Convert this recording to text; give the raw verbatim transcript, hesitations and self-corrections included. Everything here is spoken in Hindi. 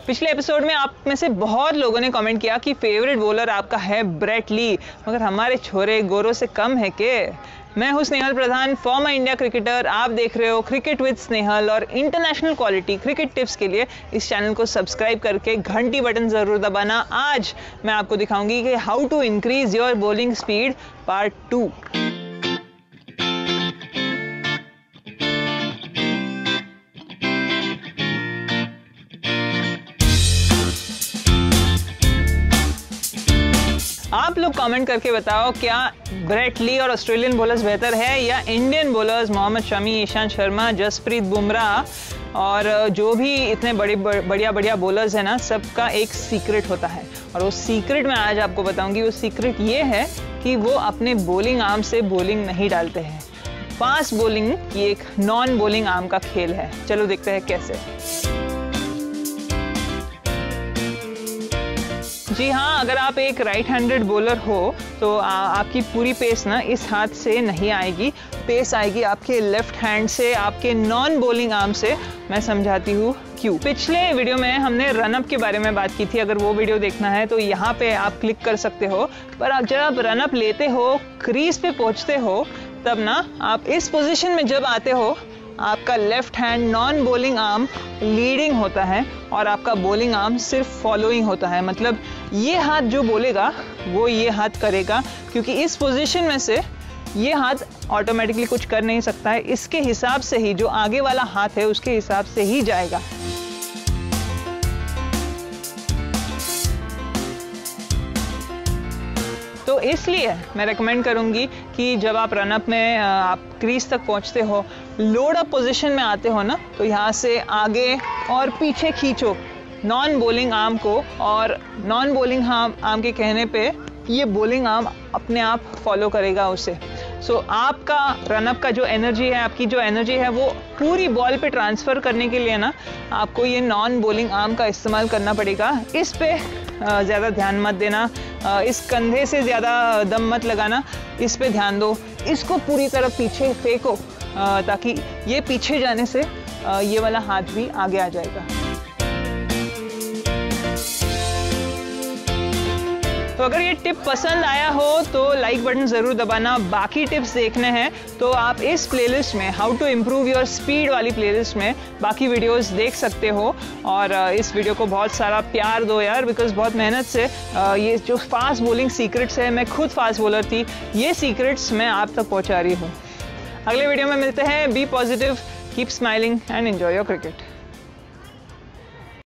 पिछले एपिसोड में आप में से बहुत लोगों ने कमेंट किया कि फेवरेट बॉलर आपका है ब्रेट ली, मगर हमारे छोरे गोरों से कम है के। मैं हूं Snehal Pradhan, former India cricketer. आप देख रहे हो क्रिकेट विद स्नेहल और इंटरनेशनल क्वालिटी क्रिकेट टिप्स के लिए इस चैनल को सब्सक्राइब करके घंटी बटन ज़रूर दबाना। आज मैं आपको दिखाऊंगी कि how to increase your bowling speed part two. आप लोग कमेंट करके बताओ, क्या ब्रेट ली और ऑस्ट्रेलियन बॉलर्स बेहतर है या इंडियन बॉलर्स मोहम्मद शमी, ईशांत शर्मा, जसप्रीत बुमराह और जो भी इतने बड़े बढ़िया बढ़िया बॉलर्स हैं ना, सबका एक सीक्रेट होता है। और वो सीक्रेट मैं आज आपको बताऊंगी। वो सीक्रेट ये है कि वो अपने बॉलिंग आर्म से बॉलिंग नहीं डालते हैं। फास्ट बॉलिंग ये एक नॉन बॉलिंग आर्म का खेल है। चलो देखते हैं कैसे। जी हाँ, अगर आप एक राइट हैंडेड बॉलर हो तो आ, आपकी पूरी पेस ना इस हाथ से नहीं आएगी। पेस आएगी आपके लेफ्ट हैंड से, आपके नॉन बॉलिंग आर्म से। मैं समझाती हूँ क्यों। पिछले वीडियो में हमने रनअप के बारे में बात की थी। अगर वो वीडियो देखना है तो यहाँ पे आप क्लिक कर सकते हो। पर आप जब आप रनअप लेते हो, क्रीज पे पहुँचते हो, तब ना आप इस पोजिशन में जब आते हो, आपका left hand non bowling arm leading होता है और आपका बॉलिंग आर्म सिर्फ फॉलोइंग होता है। मतलब ये हाथ जो बोलेगा वो ये हाथ करेगा, क्योंकि इस पोजीशन में से ये हाथ ऑटोमेटिकली कुछ कर नहीं सकता है। इसके हिसाब से ही जो आगे वाला हाथ है उसके हिसाब से ही जाएगा। तो इसलिए मैं रेकमेंड करूंगी कि जब आप रनअप में आप क्रीज तक पहुंचते हो, लोड अप पोजीशन में आते हो ना, तो यहाँ से आगे और पीछे खींचो नॉन बॉलिंग आर्म को। और नॉन बॉलिंग आर्म के कहने पे ये बॉलिंग आर्म अपने आप फॉलो करेगा उसे। सो so, आपका रनअप का जो एनर्जी है, आपकी जो एनर्जी है, वो पूरी बॉल पे ट्रांसफ़र करने के लिए ना आपको ये नॉन बॉलिंग आर्म का इस्तेमाल करना पड़ेगा। इस पे ज़्यादा ध्यान मत देना, इस कंधे से ज़्यादा दम मत लगाना, इस पे ध्यान दो। इसको पूरी तरह पीछे फेंको ताकि ये पीछे जाने से ये वाला हाथ भी आगे आ जाएगा। तो अगर ये टिप पसंद आया हो तो लाइक बटन ज़रूर दबाना। बाकी टिप्स देखने हैं तो आप इस प्लेलिस्ट में how to improve your speed वाली प्लेलिस्ट में बाकी वीडियोस देख सकते हो। और इस वीडियो को बहुत सारा प्यार दो यार, बिकॉज बहुत मेहनत से ये जो फास्ट बॉलिंग सीक्रेट्स है, मैं खुद फास्ट बॉलर थी, ये सीक्रेट्स मैं आप तक पहुँचा रही हूँ। अगले वीडियो में मिलते हैं। Be positive, keep smiling and enjoy your cricket.